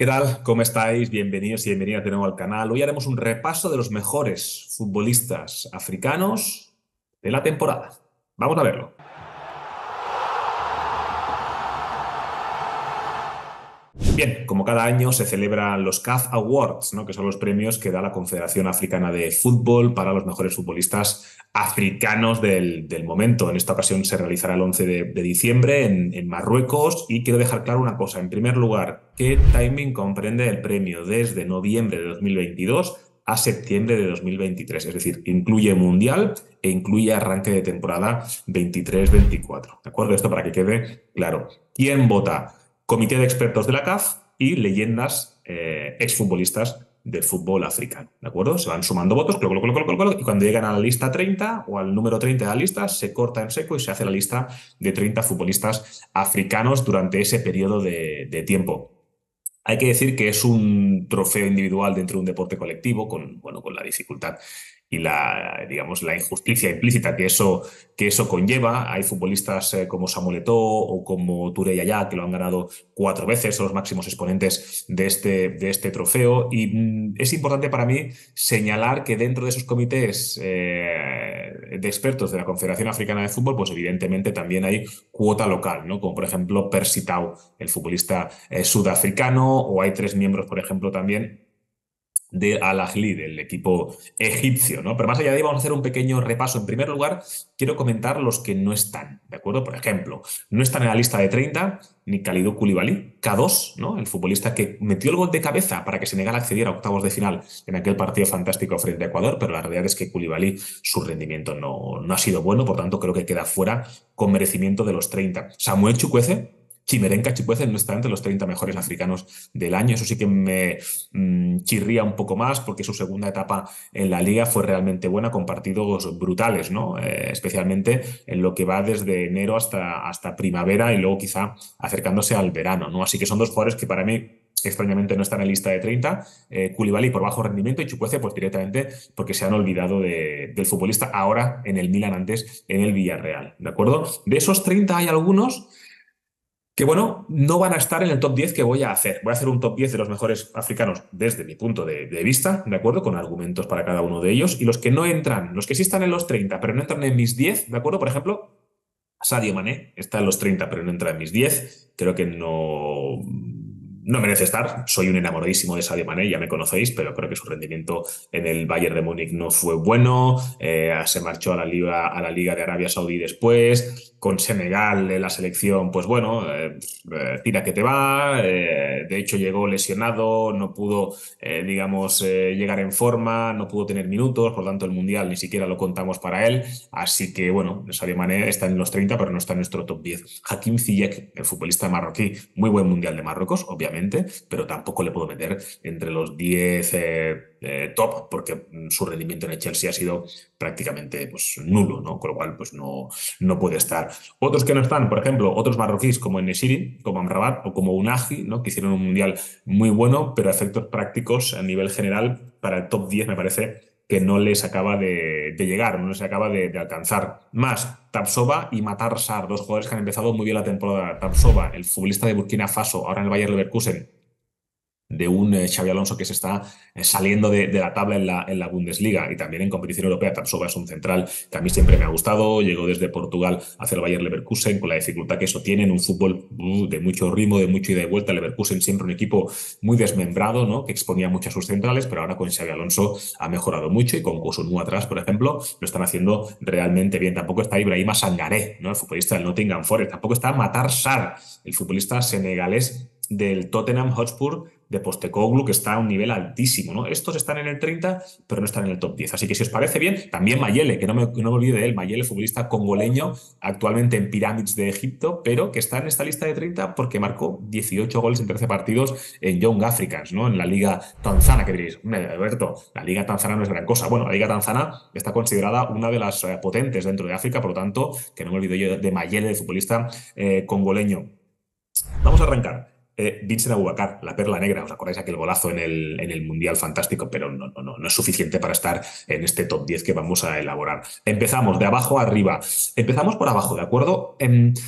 ¿Qué tal? ¿Cómo estáis? Bienvenidos y bienvenidas de nuevo al canal. Hoy haremos un repaso de los mejores futbolistas africanos de la temporada. Vamos a verlo. Bien, como cada año se celebran los CAF Awards, ¿no? Que son los premios que da la Confederación Africana de Fútbol para los mejores futbolistas africanos del momento. En esta ocasión se realizará el 11 de diciembre en Marruecos y quiero dejar claro una cosa. En primer lugar, ¿qué timing comprende el premio desde noviembre de 2022 a septiembre de 2023? Es decir, incluye Mundial e incluye arranque de temporada 23-24. ¿De acuerdo? Esto para que quede claro. ¿Quién vota? Comité de expertos de la CAF y leyendas exfutbolistas del fútbol africano, ¿de acuerdo? Se van sumando votos, y cuando llegan a la lista 30 o al número 30 de la lista, se corta en seco y se hace la lista de 30 futbolistas africanos durante ese periodo de tiempo. Hay que decir que es un trofeo individual dentro de un deporte colectivo, con la dificultad y digamos, la injusticia implícita que eso conlleva. Hay futbolistas como Samuel Eto'o o como Touré Yaya que lo han ganado 4 veces, son los máximos exponentes de este trofeo. Y es importante para mí señalar que dentro de esos comités de expertos de la Confederación Africana de Fútbol, pues evidentemente también hay cuota local, ¿no? Como por ejemplo Percy Tau, el futbolista sudafricano, o hay 3 miembros, por ejemplo, también de Al Ahly, del equipo egipcio, ¿no? Pero más allá de ahí vamos a hacer un pequeño repaso. En primer lugar, quiero comentar los que no están, ¿de acuerdo? Por ejemplo, no están en la lista de 30 ni Kalidou Koulibaly, K2, ¿no? El futbolista que metió el gol de cabeza para que Senegal accediera a octavos de final en aquel partido fantástico frente a Ecuador, pero la realidad es que Koulibaly, su rendimiento no ha sido bueno, por tanto creo que queda fuera con merecimiento de los 30. Samuel Chukwueze, Chimerenka Chipueze no está entre los 30 mejores africanos del año. Eso sí que me chirría un poco más porque su segunda etapa en la liga fue realmente buena con partidos brutales, ¿no? Especialmente en lo que va desde enero hasta primavera y luego quizá acercándose al verano, ¿no? Así que son dos jugadores que para mí extrañamente no están en lista de 30. Koulibaly por bajo rendimiento y Chukwueze pues directamente porque se han olvidado del futbolista ahora en el Milan, antes en el Villarreal, ¿de acuerdo? De esos 30 hay algunos que bueno, no van a estar en el top 10 que voy a hacer. Voy a hacer un top 10 de los mejores africanos desde mi punto de vista, ¿de acuerdo? Con argumentos para cada uno de ellos. Y los que no entran, los que sí están en los 30, pero no entran en mis 10, ¿de acuerdo? Por ejemplo, Sadio Mané está en los 30, pero no entra en mis 10. Creo que no merece estar. Soy un enamoradísimo de Sadio Mané, ya me conocéis, pero creo que su rendimiento en el Bayern de Múnich no fue bueno. Se marchó a la Liga de Arabia Saudí después. Con Senegal en la selección, pues bueno, tira que te va. De hecho, llegó lesionado, no pudo, digamos, llegar en forma, no pudo tener minutos, por tanto, el Mundial ni siquiera lo contamos para él. Así que, bueno, Sadio Mané está en los 30, pero no está en nuestro top 10. Hakim Ziyech, el futbolista marroquí, muy buen Mundial de Marruecos, obviamente, pero tampoco le puedo meter entre los 10 top, porque su rendimiento en el Chelsea ha sido prácticamente pues, nulo, ¿no? Con lo cual, pues no puede estar. Otros que no están, por ejemplo, otros marroquíes como Enesiri, como Amrabat o como Unagi, ¿no? Que hicieron un mundial muy bueno, pero a efectos prácticos a nivel general, para el top 10 me parece que no les acaba de llegar, no les acaba de alcanzar. Más, Tapsoba y Matar Sarr, dos jugadores que han empezado muy bien la temporada. Tapsoba, el futbolista de Burkina Faso, ahora en el Bayer Leverkusen, de un Xabi Alonso que se está saliendo de la tabla en la Bundesliga y también en competición europea. Tapsoba es un central que a mí siempre me ha gustado, llegó desde Portugal hacia el Bayer Leverkusen con la dificultad que eso tiene en un fútbol de mucho ritmo, de mucho ida y vuelta. Leverkusen siempre un equipo muy desmembrado, ¿no? Que exponía mucho a sus centrales, pero ahora con Xabi Alonso ha mejorado mucho y con Cousinu atrás, por ejemplo, lo están haciendo realmente bien. Tampoco está Ibrahima Sangaré, ¿no? El futbolista del Nottingham Forest. Tampoco está Matar Sarr, el futbolista senegalés del Tottenham Hotspur de Postecoglou, que está a un nivel altísimo, ¿no? Estos están en el 30, pero no están en el top 10. Así que si os parece bien, también Mayele, que no me olvide de él, Mayele, futbolista congoleño, actualmente en Pyramids de Egipto, pero que está en esta lista de 30 porque marcó 18 goles en 13 partidos en Young Africans, ¿no? En la Liga Tanzana, que diréis, Alberto, la Liga Tanzana no es gran cosa. Bueno, la Liga Tanzana está considerada una de las potentes dentro de África, por lo tanto, que no me olvido yo de Mayele, el futbolista congoleño. Vamos a arrancar. Vincent Aboubakar, la perla negra, ¿os acordáis aquel golazo en el Mundial fantástico? Pero no es suficiente para estar en este top 10 que vamos a elaborar. Empezamos de abajo a arriba. Empezamos por abajo, ¿de acuerdo?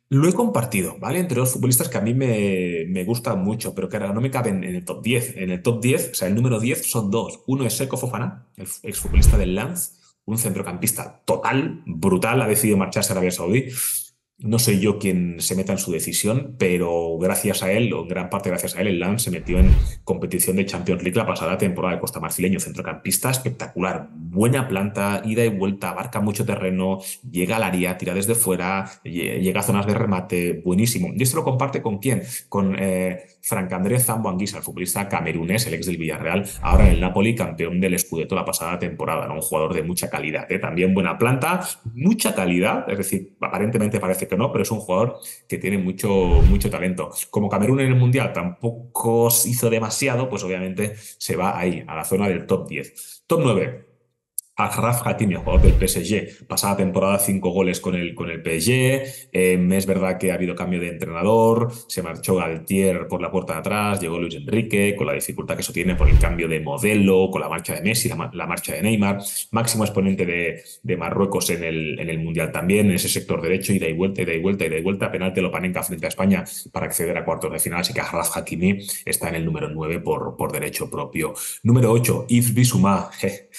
Lo he compartido, ¿vale? Entre dos futbolistas que a mí me gustan mucho, pero que ahora no me caben en el top 10. En el top 10, o sea, el número 10 son dos. Uno es Seko Fofana, el exfutbolista del Lens, un centrocampista total, brutal, ha decidido marcharse a Arabia Saudí. No soy yo quien se meta en su decisión, pero gracias a él, o en gran parte gracias a él, el Lens se metió en competición de Champions League la pasada temporada de Costa Marfileño. Centrocampista espectacular, buena planta, ida y vuelta, abarca mucho terreno, llega al área, tira desde fuera, llega a zonas de remate, buenísimo. Y esto lo comparte con quién? Con Frank André Zambo Anguissa, el futbolista camerunés, el ex del Villarreal, ahora en el Napoli, campeón del Scudetto la pasada temporada, ¿no? Un jugador de mucha calidad, ¿eh? También buena planta, mucha calidad, es decir, aparentemente parece que no, pero es un jugador que tiene mucho talento. Como Camerún en el Mundial tampoco hizo demasiado, pues obviamente se va ahí, a la zona del top 10. Top 9. Achraf Hakimi, jugador del PSG, pasada temporada 5 goles con el PSG. Es verdad que ha habido cambio de entrenador, se marchó Galtier por la puerta de atrás, llegó Luis Enrique, con la dificultad que eso tiene por el cambio de modelo, con la marcha de Messi, la marcha de Neymar, máximo exponente de Marruecos en el Mundial también, en ese sector derecho, ida y vuelta, ida y vuelta, ida y vuelta, penalti lo Panenka frente a España para acceder a cuartos de final, así que Achraf Hakimi está en el número 9 por derecho propio. Número 8, Yves Bissouma,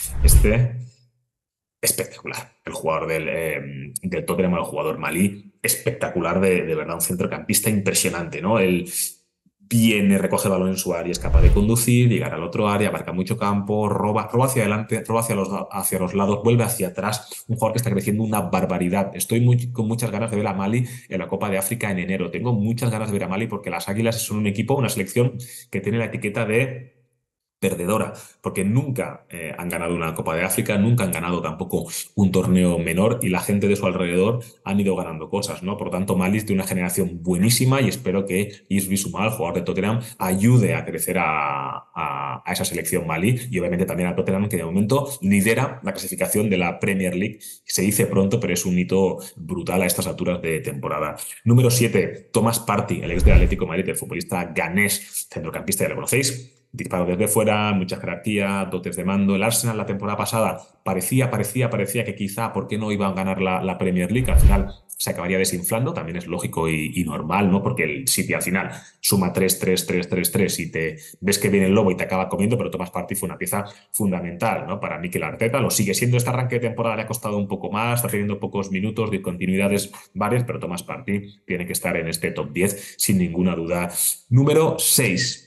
este espectacular. El jugador del Tottenham, el jugador malí, espectacular, de verdad, un centrocampista impresionante, ¿no? Él viene, recoge el balón en su área, es capaz de conducir, llegar al otro área, abarca mucho campo, roba hacia adelante, roba hacia los lados, vuelve hacia atrás. Un jugador que está creciendo una barbaridad. Estoy con muchas ganas de ver a Mali en la Copa de África en enero. Tengo muchas ganas de ver a Mali porque las Águilas son un equipo, una selección que tiene la etiqueta de perdedora, porque nunca han ganado una Copa de África, nunca han ganado tampoco un torneo menor y la gente de su alrededor han ido ganando cosas, ¿no? Por tanto, Mali es de una generación buenísima y espero que Yves Bissouma, el jugador de Tottenham, ayude a crecer a esa selección Mali y obviamente también a Tottenham, que de momento lidera la clasificación de la Premier League. Se dice pronto, pero es un hito brutal a estas alturas de temporada. Número 7, Thomas Partey, el ex del Atlético de Madrid, el futbolista ganés, centrocampista, ya lo conocéis. Disparo desde fuera, mucha jerarquía, dotes de mando. El Arsenal la temporada pasada parecía que quizá, ¿por qué no iban a ganar la Premier League? Al final se acabaría desinflando, también es lógico y normal, ¿no? Porque el City al final suma 3-3-3-3-3 y te ves que viene el lobo y te acaba comiendo, pero Thomas Partey fue una pieza fundamental, ¿no? Para Mikel Arteta, lo sigue siendo. Este arranque de temporada le ha costado un poco más, está teniendo pocos minutos, de continuidades varias, pero Thomas Partey tiene que estar en este top 10 sin ninguna duda. Número 6.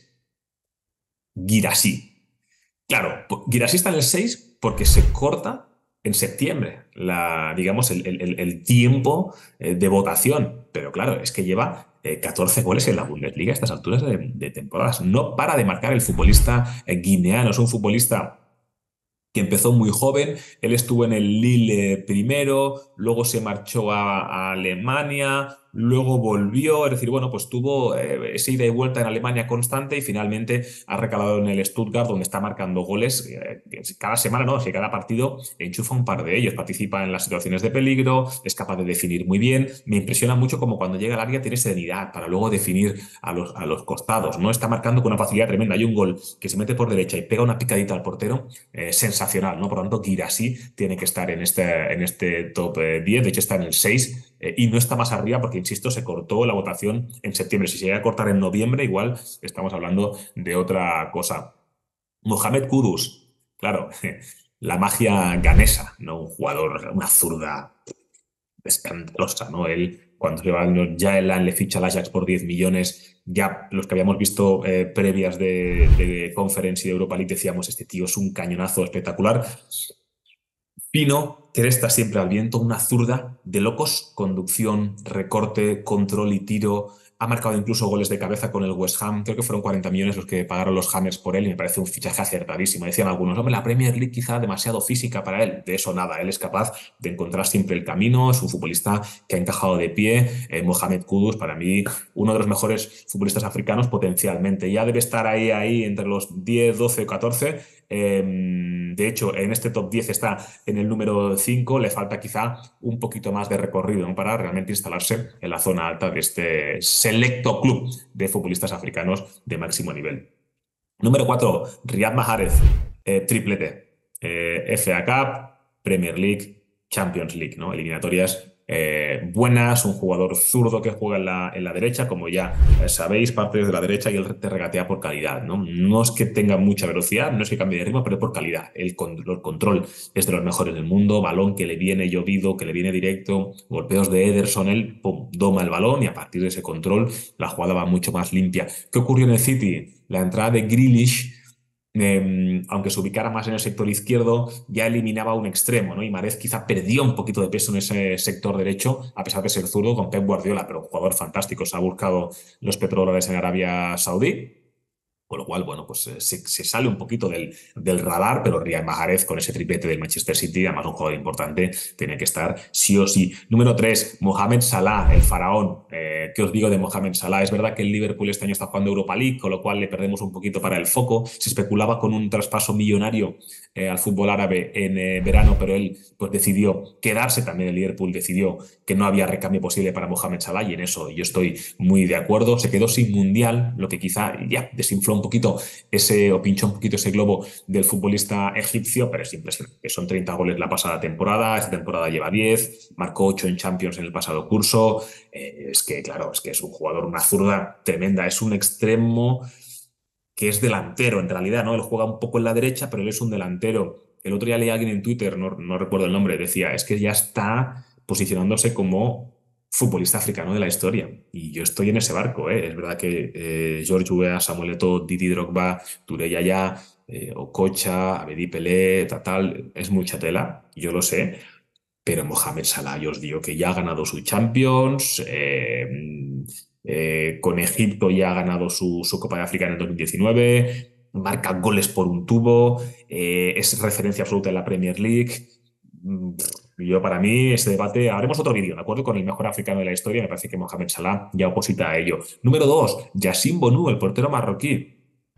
Guirassy. Claro, Guirassy está en el 6 porque se corta en septiembre, digamos, el tiempo de votación. Pero claro, es que lleva 14 goles en la Bundesliga a estas alturas de temporadas. No para de marcar el futbolista guineano. Es un futbolista que empezó muy joven. Él estuvo en el Lille primero, luego se marchó a Alemania, luego volvió, es decir, bueno, pues tuvo esa ida y vuelta en Alemania constante y finalmente ha recalado en el Stuttgart, donde está marcando goles cada semana, no, cada partido enchufa un par de ellos, participa en las situaciones de peligro, es capaz de definir muy bien. Me impresiona mucho como cuando llega al área tiene serenidad para luego definir a los costados, ¿no? Está marcando con una facilidad tremenda. Hay un gol que se mete por derecha y pega una picadita al portero, sensacional, ¿no? Por lo tanto, Guirassy tiene que estar en este top 10, de hecho está en el 6 y no está más arriba porque, insisto, se cortó la votación en septiembre. Si se llega a cortar en noviembre, igual estamos hablando de otra cosa. Mohamed Kudus, claro, la magia ganesa, ¿no? Un jugador, una zurda escandalosa, ¿no? Él, cuando ya el le ficha al Ajax por 10 millones, ya los que habíamos visto previas de Conference y de Europa League decíamos, este tío es un cañonazo espectacular. Pino, cresta siempre al viento, una zurda de locos, conducción, recorte, control y tiro. Ha marcado incluso goles de cabeza con el West Ham. Creo que fueron 40 millones los que pagaron los Hammers por él y me parece un fichaje acertadísimo. Decían algunos, hombre, la Premier League quizá demasiado física para él. De eso nada, él es capaz de encontrar siempre el camino. Es un futbolista que ha encajado de pie. Mohamed Kudus, para mí, uno de los mejores futbolistas africanos potencialmente. Ya debe estar ahí entre los 10, 12 o 14. De hecho, en este top 10 está en el número 5, le falta quizá un poquito más de recorrido, ¿no? Para realmente instalarse en la zona alta de este selecto club de futbolistas africanos de máximo nivel. Número 4, Riyad Mahrez, triplete. FA Cup, Premier League, Champions League, ¿no? Eliminatorias buenas, un jugador zurdo que juega en la derecha, como ya sabéis, parte desde la derecha y él te regatea por calidad, ¿no? No es que tenga mucha velocidad, no es que cambie de ritmo, pero por calidad. El control es de los mejores del mundo, balón que le viene llovido, que le viene directo, golpeos de Ederson, él pum, doma el balón y a partir de ese control la jugada va mucho más limpia. ¿Qué ocurrió en el City? La entrada de Grealish, aunque se ubicara más en el sector izquierdo, ya eliminaba un extremo, ¿no? Y Mahrez quizá perdió un poquito de peso en ese sector derecho, a pesar de ser zurdo, con Pep Guardiola, pero un jugador fantástico. Se ha buscado los petrodólares en Arabia Saudí. Con lo cual, bueno, pues se sale un poquito del radar, pero Riyad Mahrez con ese triplete del Manchester City, además un jugador importante, tiene que estar sí o sí. Número 3, Mohamed Salah, el faraón. ¿Qué os digo de Mohamed Salah? Es verdad que el Liverpool este año está jugando Europa League, con lo cual le perdemos un poquito para el foco. Se especulaba con un traspaso millonario al fútbol árabe en verano, pero él pues decidió quedarse también. El Liverpool decidió que no había recambio posible para Mohamed Salah y en eso yo estoy muy de acuerdo. Se quedó sin mundial, lo que quizá ya desinfló un poquito o pinchó un poquito ese globo del futbolista egipcio, pero es impresionante, que son 30 goles la pasada temporada, esta temporada lleva 10, marcó 8 en Champions en el pasado curso. Es que, claro, es que es un jugador, una zurda tremenda, es un extremo que es delantero en realidad, ¿no? Él juega un poco en la derecha, pero él es un delantero. El otro día leí a alguien en Twitter, no recuerdo el nombre, decía, es que ya está posicionándose como futbolista africano de la historia. Y yo estoy en ese barco, ¿eh? Es verdad que George Weah, Samuel Eto'o, Didi Drogba, Touré Yaya, Okocha, Abedi Pelé, tal, es mucha tela, yo lo sé, pero Mohamed Salah, yo os digo que ya ha ganado su Champions, con Egipto ya ha ganado su Copa de África en el 2019, marca goles por un tubo, es referencia absoluta en la Premier League. Yo, para mí, ese debate, haremos otro vídeo, ¿de acuerdo? Con el mejor africano de la historia, me parece que Mohamed Salah ya oposita a ello. Número 2, Yassine Bonu, el portero marroquí.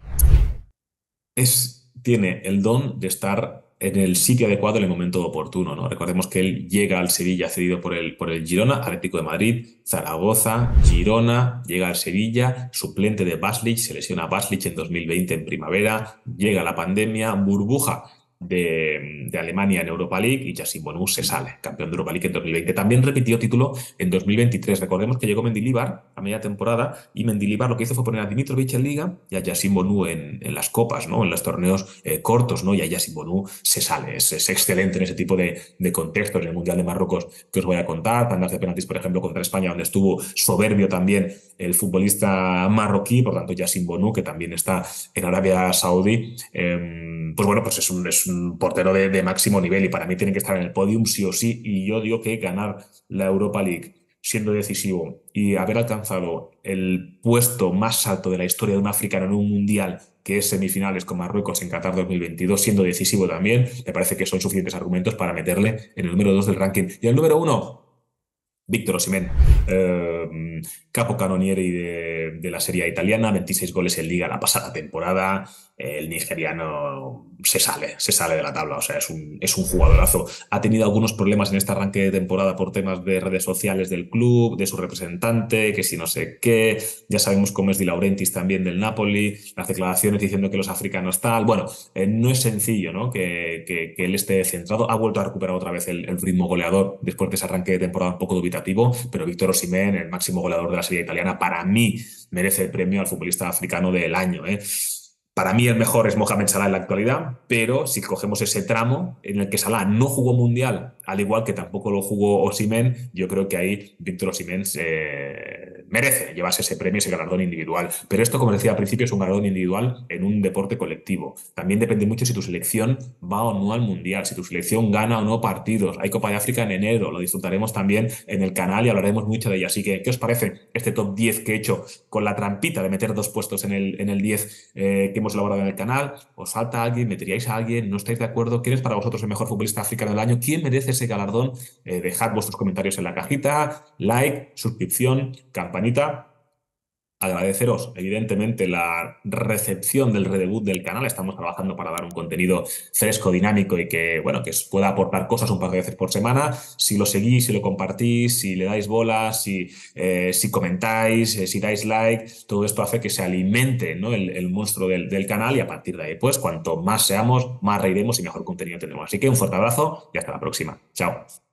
Tiene el don de estar en el sitio adecuado en el momento oportuno, ¿no? Recordemos que él llega al Sevilla cedido por el Girona, Atlético de Madrid, Zaragoza, Girona, llega al Sevilla, suplente de Baslich, se lesiona Baslich en 2020 en primavera, llega la pandemia, burbuja de Alemania en Europa League y Yassine Bonu se sale, campeón de Europa League en 2020. También repitió título en 2023. Recordemos que llegó Mendilibar a media temporada y Mendilibar lo que hizo fue poner a Dimitrovic en Liga y a Yassine Bonu en las copas, ¿no? En los torneos cortos, ¿no? Y a Yassine Bonu se sale. Es excelente en ese tipo de contextos. En el Mundial de Marruecos que os voy a contar, tandas de penaltis, por ejemplo, contra España, donde estuvo soberbio también el futbolista marroquí, por tanto Yassine Bonu, que también está en Arabia Saudí, pues bueno, pues es un portero de máximo nivel y para mí tiene que estar en el podium sí o sí. Y yo digo que ganar la Europa League siendo decisivo y haber alcanzado el puesto más alto de la historia de un africano en un mundial, que es semifinales con Marruecos en Qatar 2022, siendo decisivo también, me parece que son suficientes argumentos para meterle en el número 2 del ranking. Y el número 1, Víctor Osimhen, capo canonieri de la Serie A italiana, 26 goles en Liga la pasada temporada. El nigeriano se sale de la tabla, o sea, es un jugadorazo. Ha tenido algunos problemas en este arranque de temporada por temas de redes sociales del club, de su representante, que si no sé qué. Ya sabemos cómo es Di Laurentiis también del Napoli, las declaraciones diciendo que los africanos tal. Bueno, no es sencillo, ¿no? Que él esté centrado. Ha vuelto a recuperar otra vez el ritmo goleador después de ese arranque de temporada un poco dubitativo, pero Víctor Osimhen, el máximo goleador de la Serie italiana, para mí merece el premio al futbolista africano del año, ¿eh? Para mí el mejor es Mohamed Salah en la actualidad, pero si cogemos ese tramo en el que Salah no jugó mundial, al igual que tampoco lo jugó Osimhen, yo creo que ahí Víctor Osimhen merece llevarse ese premio, ese galardón individual. Pero esto, como decía al principio, es un galardón individual en un deporte colectivo. También depende mucho si tu selección va o no al mundial, si tu selección gana o no partidos. Hay Copa de África en enero, lo disfrutaremos también en el canal y hablaremos mucho de ello. Así que, ¿qué os parece este top 10 que he hecho con la trampita de meter 2 puestos en el 10 que hemos elaborado en el canal? ¿Os falta alguien? ¿Meteríais a alguien? ¿No estáis de acuerdo? ¿Quién es para vosotros el mejor futbolista africano del año? ¿Quién merece ese galardón? Dejad vuestros comentarios en la cajita, like, suscripción, campanita. Agradeceros, evidentemente, la recepción del redebut del canal. Estamos trabajando para dar un contenido fresco, dinámico y que, bueno, que os pueda aportar cosas un par de veces por semana. Si lo seguís, si lo compartís, si le dais bolas, si comentáis, si dais like, todo esto hace que se alimente, ¿no? el monstruo del canal y a partir de ahí, pues, cuanto más seamos, más reiremos y mejor contenido tendremos. Así que un fuerte abrazo y hasta la próxima. Chao.